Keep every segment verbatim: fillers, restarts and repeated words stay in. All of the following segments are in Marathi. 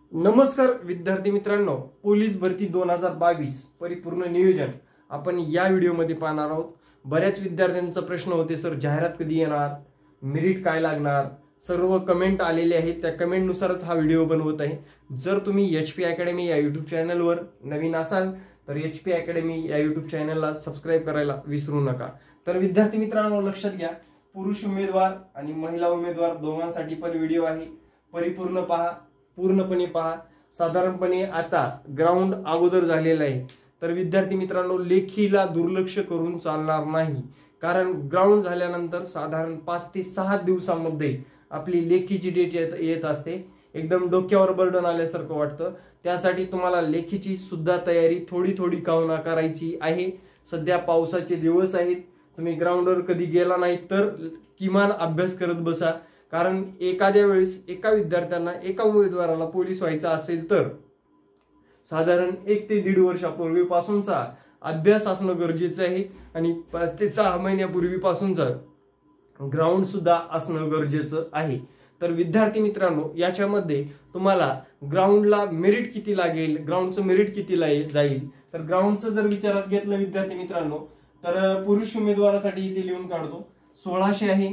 नमस्कार विद्यार्थी मित्रांनो, पोलीस भरती दोन हजार बावीस परिपूर्ण नियोजन आपण या व्हिडिओमध्ये पाहणार आहोत। बऱ्याच विद्यार्थ्यांचा प्रश्न होते, सर जाहिरात कधी येणार, मेरिट काय लागणार, सर्व कमेंट आलेले आहेत। त्या कमेंट नुसारच हा व्हिडिओ बनवत आहे। जर तुम्ही एच पी अकॅडमी या यूट्यूब चॅनलवर नवीन असाल तर एच पी अकॅडमी या यूट्यूब चॅनलला सबस्क्राईब करायला विसरू नका। तर विद्यार्थी मित्रांनो लक्षात घ्या, पुरुष उमेदवार आणि महिला उमेदवार दोघांसाठी पण व्हिडिओ आहे, परिपूर्ण पहा, पूर्णपणे पहा। साधारणपणे आता ग्राउंड अगोदर झालेला आहे, तर विद्यार्थी मित्रांनो लेखीला दुर्लक्ष करून चालणार नाही, कारण ग्राउंड झाल्यानंतर साधारण पाच ते सहा दिवसांमध्ये आपली लेखीची डेट येत असते। एकदम डोक्यावर बर्डन आल्यासारखं वाटतं, त्यासाठी तुम्हाला लेखीची सुद्धा तयारी थोडी थोडी कावना करायची आहे। सध्या पावसाचे दिवस आहेत, तुम्ही ग्राउंडवर कधी गेला नाही तर किमान अभ्यास करत बसा, कारण एखाद्या वेळेस एका विद्यार्थ्यांना एका उमेदवाराला पोलीस व्हायचा असेल तर साधारण एक ते दीड वर्षापूर्वीपासूनचा अभ्यास असणं गरजेचं आहे आणि पाच ते सहा महिन्यापूर्वीपासूनचा ग्राउंड सुद्धा असणं गरजेचं आहे। तर विद्यार्थी मित्रांनो याच्यामध्ये तुम्हाला ग्राउंडला मेरिट किती लागेल, ग्राउंडचं मेरिट किती जाईल, तर ग्राउंडचं जर विचारात घेतलं विद्यार्थी मित्रांनो तर पुरुष उमेदवारासाठी इथे लिहून काढतो सोळाशे आहे।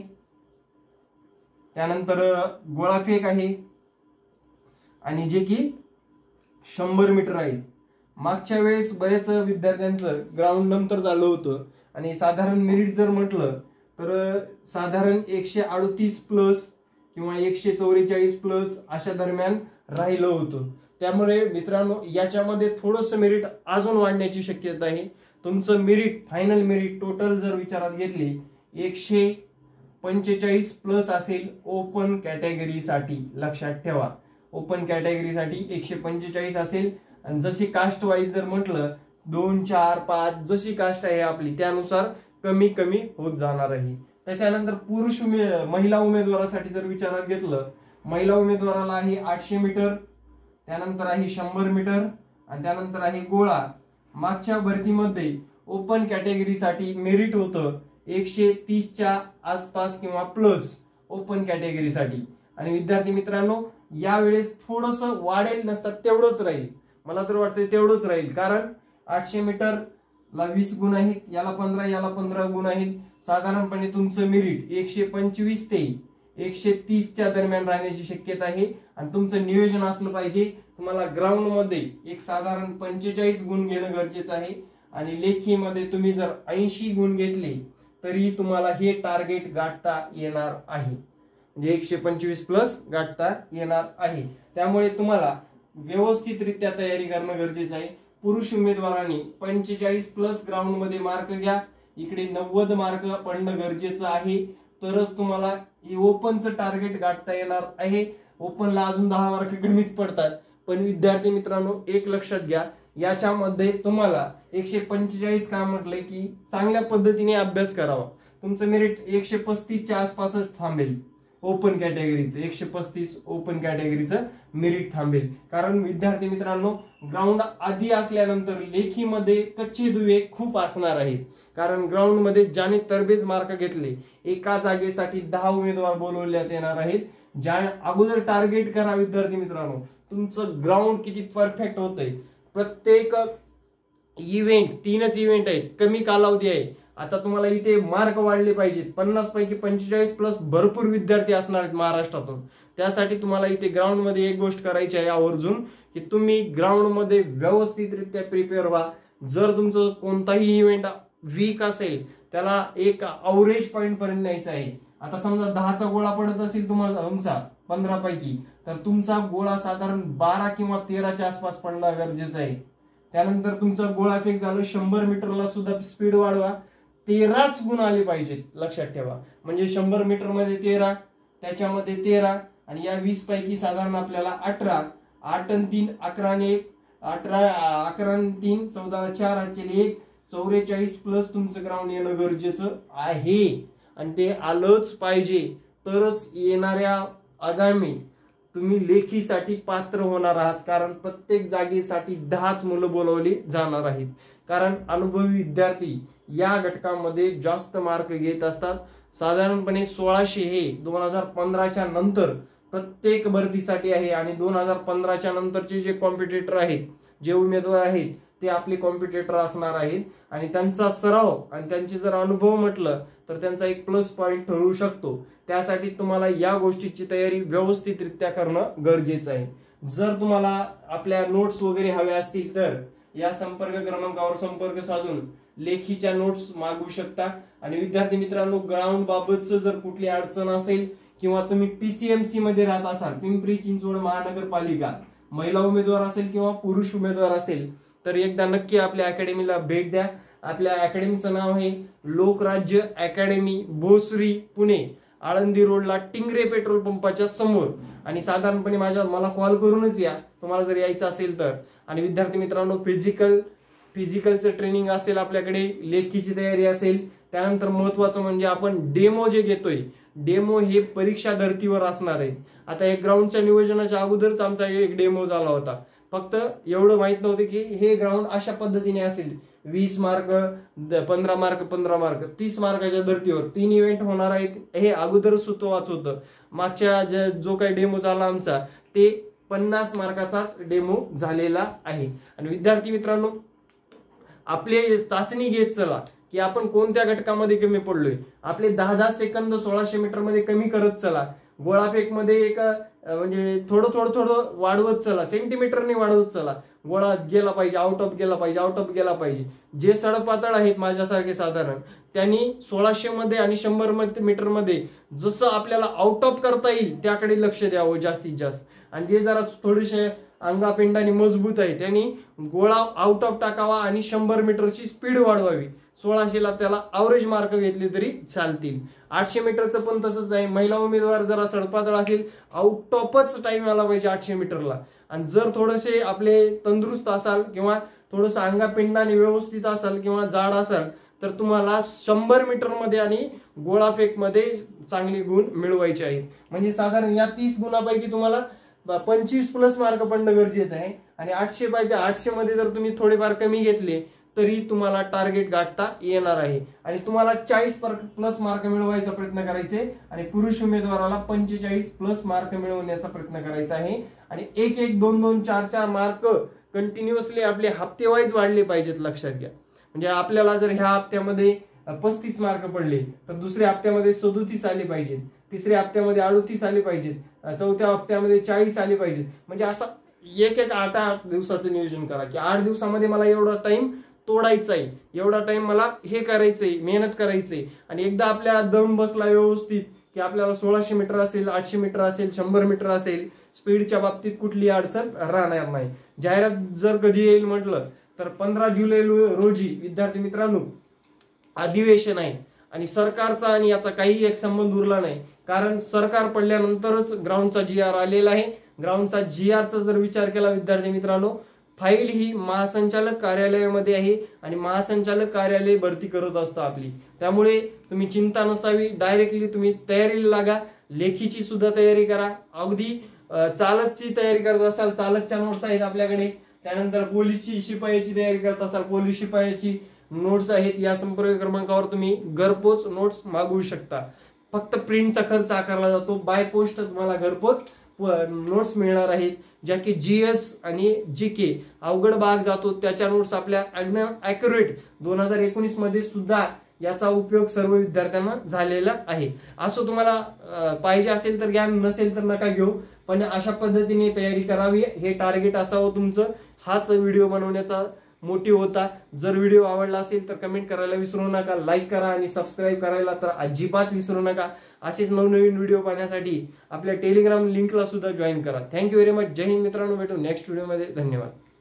त्यानंतर गोळाफेक आहे आणि जे की शंभर मीटर आहे। मागच्या वेळेस बरेच विद्यार्थ्यांचं ग्राउंड नंतर झालं होतं आणि साधारण मेरिट जर म्हटलं तर साधारण एकशे अडतीस प्लस किंवा एकशे चौवेचाळीस प्लस अशा दरम्यान राहिलं होतं। त्यामुळे मित्रांनो याच्यामध्ये थोडंसं मेरिट अजून वाढण्याची शक्यता आहे। तुमचं मेरिट फायनल मेरिट टोटल जर विचारात घेतली एकशे पंचेचाळीस प्लस असेल ओपन कॅटेगरीसाठी, लक्षात ठेवा ओपन कॅटेगरीसाठी एकशे पंचेचाळीस असेल। आणि जशी कास्ट वाईज जर म्हटलं दोन चार पाच जशी कास्ट आहे आपली त्यानुसार कमी कमी होत जाणार आहे। त्याच्यानंतर पुरुष उमे महिला उमेदवारासाठी जर विचारात घेतलं, महिला उमेदवाराला आहे आठशे मीटर, त्यानंतर आहे शंभर मीटर आणि त्यानंतर आहे गोळा। मागच्या भरतीमध्ये ओपन कॅटेगरीसाठी मेरिट होतं एकशे तीसच्या आसपास किंवा प्लस ओपन कॅटेगरीसाठी, आणि विद्यार्थी मित्रांनो यावेळेस थोडंसं वाढेल नसतात तेवढंच राहील, मला तर वाटतं तेवढंच राहील, कारण आठशे मीटर ला वीस गुण आहेत, याला पंधरा याला पंधरा गुण आहेत। साधारणपणे तुमचं मेरिट एकशे पंचवीस ते एकशे तीसच्या दरम्यान राहण्याची शक्यता आहे। आणि तुमचं नियोजन असलं पाहिजे, तुम्हाला ग्राउंड मध्ये एक साधारण पंचेचाळीस गुण घेणं गरजेचं आहे आणि लेखीमध्ये तुम्ही जर ऐंशी गुण घेतले तरी तुम्हाला हे टार्गेट गाठता येणार आहे, म्हणजे एकशे पंचवीस प्लस गाठता येणार आहे। त्यामुळे तुम्हाला व्यवस्थितरित्या तयारी करणं गरजेचं आहे। पुरुष उमेदवारांनी पंचेचाळीस प्लस ग्राउंड मध्ये मार्क घ्या, इकडे नव्वद मार्क पडणं गरजेचं आहे, तरच तुम्हाला ओपनचं टार्गेट गाठता येणार आहे। ओपनला अजून दहा मार्क कमीच पडतात, पण विद्यार्थी मित्रांनो एक लक्षात घ्या, याच्यामध्ये तुम्हाला एकशे पंचेचाळीस का म्हटलंय की चांगल्या पद्धतीने अभ्यास करावा। तुमचं मेरिट एकशे पस्तीसच्या आसपासच थांबेल, ओपन कॅटेगरीचं एकशे पस्तीस ओपन कॅटेगरीचं मेरिट थांबेल, कारण विद्यार्थी मित्रांनो ग्राउंड आधी असल्यानंतर लेखीमध्ये कच्चे दुवे खूप असणार आहेत, कारण ग्राउंड मध्ये ज्याने तरबेज मार्क घेतले एका जागेसाठी दहा उमेदवार बोलवण्यात येणार आहेत। ज्या अगोदर टार्गेट करा विद्यार्थी मित्रांनो, तुमचं ग्राउंड किती परफेक्ट होतंय। प्रत्येक इव्हेंट तीनच इव्हेंट आहेत, कमी कालावधी आहे। आता तुम्हाला इथे मार्क वाढले पाहिजेत, पन्नास पैकी पंचेचाळीस प्लस भरपूर विद्यार्थी असणार आहेत महाराष्ट्रातून। त्यासाठी तुम्हाला इथे ग्राउंड मध्ये एक गोष्ट करायची आहे आवर्जून, की तुम्ही ग्राउंड मध्ये व्यवस्थितरित्या प्रिपेअर व्हा। जर तुमचं कोणताही इव्हेंट वीक असेल त्याला एक अवरेज पॉईंट पर्यंत न्यायचं आहे। आता समजा दहाचा गोळा पडत असेल तुम्हाला तुमचा पंधरा पैकी, तर तुमचा गोळा साधारण बारा किंवा तेराच्या आसपास पडणं गरजेचं आहे। त्यानंतर तुमचा गोळा फेक झालं, शंभर मीटरला सुद्धा स्पीड वाढवा, तेराच गुण आले पाहिजेत, लक्षात ठेवा। म्हणजे शंभर मीटर मध्ये तेरा, त्याच्यामध्ये तेरा आणि या वीस पैकी साधारण आपल्याला अठरा, आठ आणि तीन अकरा आणि एक अठरा, अकरा आणि तीन चौदा, चार आठचे एक चौवेचाळीस प्लस तुमचं ग्राउंड येणं गरजेचं आहे आणि ते आलंच पाहिजे, तरच येणाऱ्या आगामी तुम्ही लेखीसाठी पात्र होणार आहात, कारण प्रत्येक जागेसाठी दहाच मुलं बोलवली जाणार आहेत, कारण अनुभवी विद्यार्थी या घटकामध्ये जास्त मार्क घेत असतात। साधारणपणे सोळाशे हे दोन हजार पंधराच्या नंतर प्रत्येक भरतीसाठी आहे आणि दोन हजार पंधराच्या नंतरचे जे कॉम्पिटिटर आहेत, जे उमेदवार आहेत ते आपले कॉम्पिटिटर असणार आहेत आणि त्यांचा सराव आणि त्यांचे जर अनुभव म्हटलं तर त्यांचा एक प्लस पॉइंट ठरू शकतो. त्यासाठी तुम्हाला या गोष्टीची तयारी व्यवस्थितरित्या करणं गरजेचं आहे. जर तुम्हाला आपल्या नोट्स वगैरे हव्या असतील तर या संपर्क क्रमांकावर संपर्क साधून लेखीच्या नोट्स मागवू शकता. आणि विद्यार्थी मित्रांनो, ग्राउंड बाबतचं जर कुठली अडचण असेल किंवा तुम्ही पीसीएमसी मध्ये राहत असाल, पिंपरी चिंचवड महानगरपालिका, महिला उमेदवार असेल किंवा पुरुष उमेदवार असेल तर एकदा नक्की आपल्या अकॅडमीला भेट द्या. आपल्या अकॅडमीचं नाव आहे लोकराज्य अकॅडमी, भोसरी, पुणे. आळंदी रोडला टिंगरे पेट्रोल पंपाच्या समोर. आणि साधारणपणे माझ्या मला कॉल करूनच या तुम्हाला जर यायचं असेल तर. आणि विद्यार्थी मित्रांनो, फिजिकल फिजिकलचं ट्रेनिंग असेल आपल्याकडे, लेखीची तयारी असेल, त्यानंतर महत्वाचं म्हणजे आपण डेमो जे घेतोय, डेमो हे परीक्षा धर्तीवर असणार आहे. आता एक ग्राउंडच्या नियोजनाच्या अगोदरच आमचा एक डेमो झाला होता. फक्त एवढं माहित नव्हतं की हे ग्राउंड अशा पद्धतीने असेल, वीस मार्क, पंधरा मार्क, पंधरा मार्क, तीस मार्काच्या धर्तीवर तीन इव्हेंट होणार आहेत. हे अगोदर सुतोवाच होतं. मागच्या जो काही डेमो झाला आमचा ते पन्नास मार्काचाच डेमो झालेला आहे. आणि विद्यार्थी मित्रांनो, आपले चाचणी घेत चला की आपण कोणत्या घटकामध्ये कमी पडलोय. आपले दहा दहा सेकंद सोळाशे मीटर मध्ये कमी करत चला. गोळाफेक मध्ये एक म्हणजे थोडं थोडं थोडं वाढवत चला, सेंटीमीटरने वाढवत चला. गोळा गेला पाहिजे, आउट ऑफ गेला पाहिजे, आउट ऑफ गेला पाहिजे. जे सडपातळ आहेत माझ्यासारखे साधारण, त्यांनी सोळाशे मध्ये आणि शंभर मीटर मध्ये जसं आपल्याला आउट ऑफ करता येईल त्याकडे लक्ष द्यावं जास्तीत जास्त. आणि जे जरा थोडेसे अंगापिंडाने मजबूत आहे त्यांनी गोळा आउट ऑफ टाकावा आणि शंभर मीटरची स्पीड वाढवावी. सोळाशेला त्याला अवरेज मार्क घेतले तरी चालतील. आठशे मीटरचं पण तसंच आहे. महिला उमेदवार जरा सडपातळ असेल, आउट ऑफच टाइम आला पाहिजे आठशे मीटरला. आणि जर थोडेसे आपले तंदुरुस्त असाल किंवा थोडंसं अंगापिंडाने व्यवस्थित असाल किंवा जाड असाल तर तुम्हाला शंभर मीटर मध्ये आणि गोळाफेक मध्ये चांगले गुण मिळवायचे आहेत. म्हणजे साधारण या तीस गुणापैकी तुम्हाला पंचवीस प्लस मार्क पडणं गरजेचं आहे. आणि आठशे पैकी आठशे मध्ये जर तुम्ही थोडेफार कमी घेतले तरी तुम्हाला टार्गेट गाठता येणार आहे. आणि तुम्हाला चाळीस प्लस मार्क मिळवायचा प्रयत्न करायचे आणि पुरुष उमेदवाराला पंचेचाळीस प्लस मार्क मिळवण्याचा प्रयत्न करायचा आहे. आणि एक एक दोन दोन चार चार मार्क कंटिन्युअसली आपले हप्ते वाईज वाढले पाहिजेत, लक्षात घ्या. म्हणजे आपल्याला जर ह्या हप्त्यामध्ये पस्तीस मार्क पडले तर दुसऱ्या हप्त्यामध्ये सदोतीस आले पाहिजेत, तिसऱ्या हप्त्यामध्ये अडोतीस आले पाहिजेत, चौथ्या हप्त्यामध्ये चाळीस आले पाहिजेत. म्हणजे असं एक एक आठ आठ दिवसाचं नियोजन करा की आठ दिवसामध्ये मला एवढा टाइम तोडायचा आहे, एवढा टाइम मला हे करायचंय, मेहनत करायचंय. आणि एकदा आपल्या दम बसला व्यवस्थित की आपल्याला सोळाशे मीटर असेल, आठशे मीटर असेल, शंभर मीटर असेल, स्पीडच्या बाबतीत कुठली अडचण राहणार नाही. जाहिरात जर कधी येईल म्हटलं तर पंधरा जुलै रोजी विद्यार्थी मित्रांनो अधिवेशन आहे. आणि सरकारचा आणि याचा काही एक संबंध उरला नाही, कारण सरकार पडल्यानंतरच ग्राउंडचा जी आर आलेला आहे. ग्राउंडचा जी आरचा जर विचार केला विद्यार्थी मित्रांनो, फाईल ही महासंचालक कार्यालयामध्ये आहे आणि महासंचालक कार्यालय भरती करत असतं आपली. त्यामुळे तुम्ही चिंता नसावी, डायरेक्टली तुम्ही तयारीला लागा. लेखीची सुद्धा तयारी करा. अगदी चालकची तयारी करत असाल, चालकच्या नोट्स आहेत आपल्याकडे. त्यानंतर पोलीसची शिपायाची तयारी करत असाल, पोलीस शिपायाची नोट्स आहेत. या संपर्क क्रमांकावर तुम्ही घरपोच नोट्स मागवू शकता. फक्त प्रिंटचा खर्च आकारला जातो. बाय पोस्ट तुम्हाला घरपोच नोट्स मिळणार आहेत, ज्या की जीएस आणि जी के अवघड भाग जातो त्याच्या नोट्स आपल्या एकदम ॲक्युरेट दोन हजार एकोणीस मध्ये सुद्धा याचा उपयोग सर्व विद्यार्थ्यांना झालेला आहे. असं तुम्हाला पाहिजे असेल तर घ्या, नसेल तर नका घेऊ. पण अशा पद्धतीने तयारी करावी, हे टार्गेट असावं तुमचं. हाच व्हिडिओ बनवण्याचा मोटिव्ह होता. जर व्हिडिओ आवडला असेल तर कमेंट करायला विसरू नका, लाईक करा आणि सबस्क्राईब करायला तर अजिबात विसरू नका. असेच नवनवीन व्हिडिओ पाहण्यासाठी आपल्या टेलिग्राम लिंकला सुद्धा जॉईन करा. Thank you very much. जय हिंद मित्रांनो, भेटू नेक्स्ट व्हिडिओमध्ये. धन्यवाद.